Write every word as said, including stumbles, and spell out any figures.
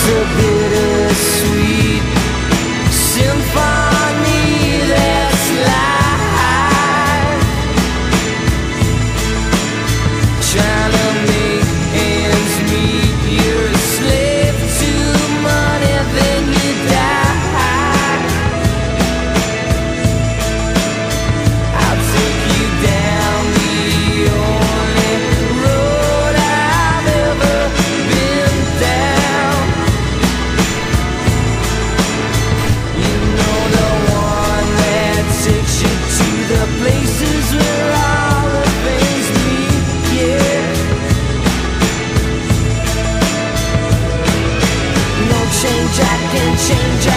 a bittersweet symphony that's live, trying to make ends meet. You're a slave to money, then you die. I'll take you down the only road I've ever been down. You know, the one that takes you to the places where all the things meet, yeah. No change I can change, I